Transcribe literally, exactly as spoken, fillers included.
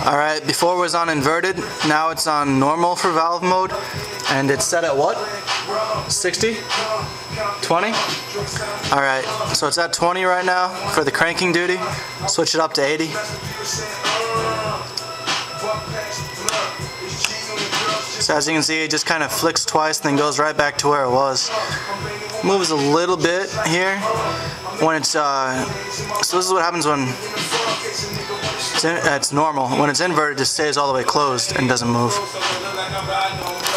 Alright, before it was on inverted, now it's on normal for valve mode, and it's set at what? sixty? twenty? Alright, so it's at twenty right now for the cranking duty. Switch it up to eighty. So as you can see, it just kind of flicks twice and then goes right back to where it was. Moves a little bit here when it's uh, so this is what happens when it's, in, uh, it's normal. When it's inverted, it just stays all the way closed and doesn't move.